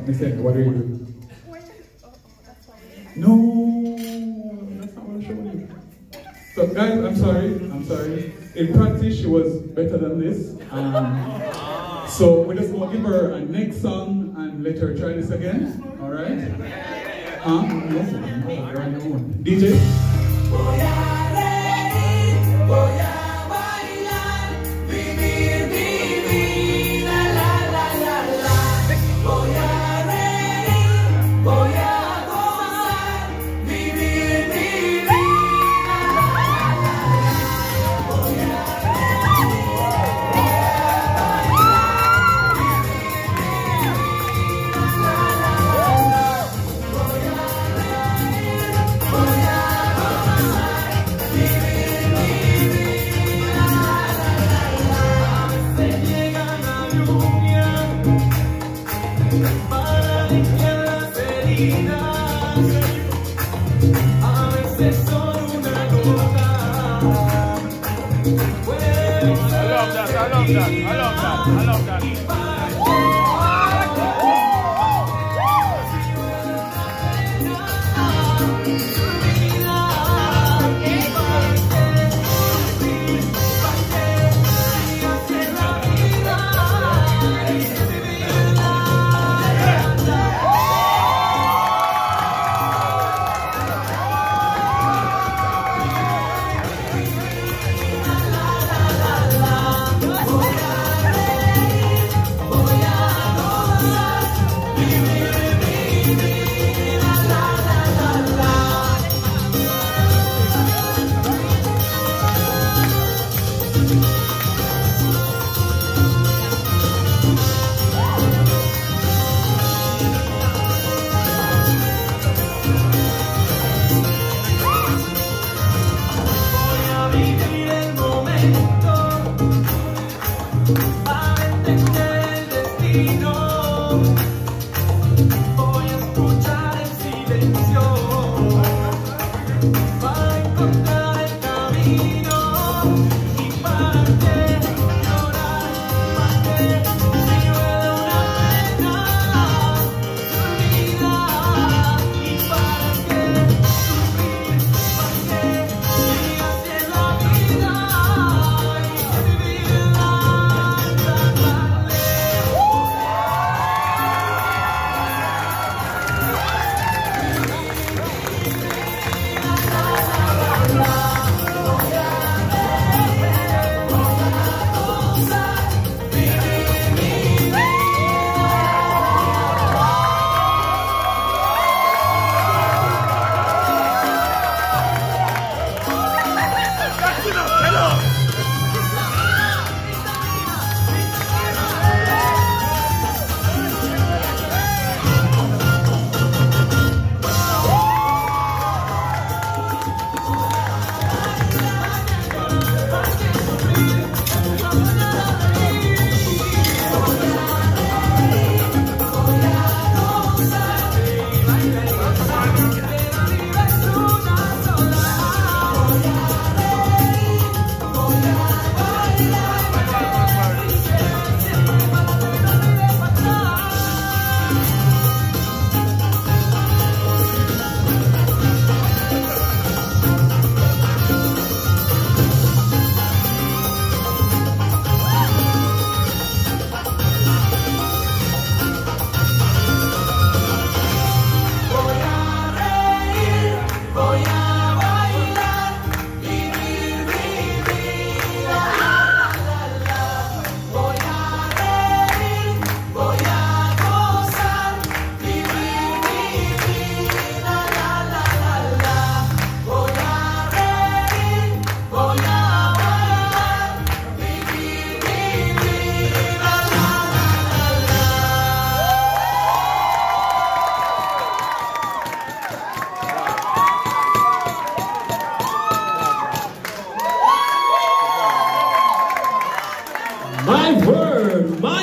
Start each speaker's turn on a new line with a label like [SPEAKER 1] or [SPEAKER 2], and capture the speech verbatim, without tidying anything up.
[SPEAKER 1] Miss Amy, what do you do? No, that's not what I'm showing you. So guys, I'm sorry, I'm sorry. In practice, she was better than this. Um, so we're just gonna give her a next song and let her try this again. All right? Huh? No, no, right, no. D J?
[SPEAKER 2] Voy a reír, voy a bailar, vivir mi vida, la la la la. Voy a reír, voy a gozar, vivir mi vida, la la la la. Voy a reír, voy a bailar, vivir mi vida, la la la la. Voy a reír, voy a para limpiar las heridas, a veces son una gota. I love that, I love that, I love that, I love that.
[SPEAKER 3] My word, my